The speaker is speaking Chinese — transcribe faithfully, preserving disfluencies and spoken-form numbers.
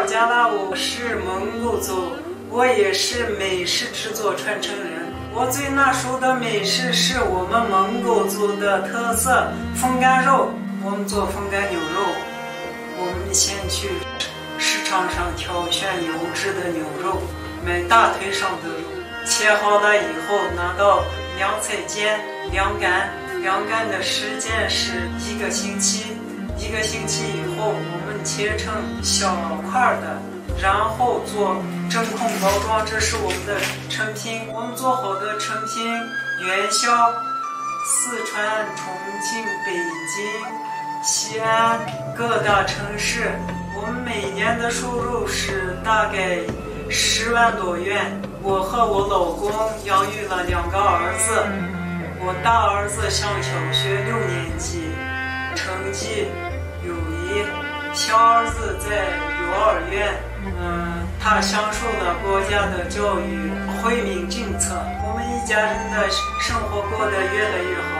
加拉，我是蒙古族，我也是美食制作传承人。我最拿手的美食是我们蒙古族的特色风干肉。我们做风干牛肉，我们先去市场上挑选优质的牛肉，买大腿上的肉，切好了以后拿到凉菜间凉干，凉干的时间是一个星期。一个星期以后，我们切成小块的，然后做真空包装，这是我们的成品。我们做好的成品，元宵、四川、重庆、北京、西安各大城市，我们每年的收入是大概十万多元。我和我老公养育了两个儿子，我大儿子上小学六年级，成绩优异，小儿子在幼儿园，嗯，他享受了国家的教育惠民政策，我们一家人的生活过得越来越好。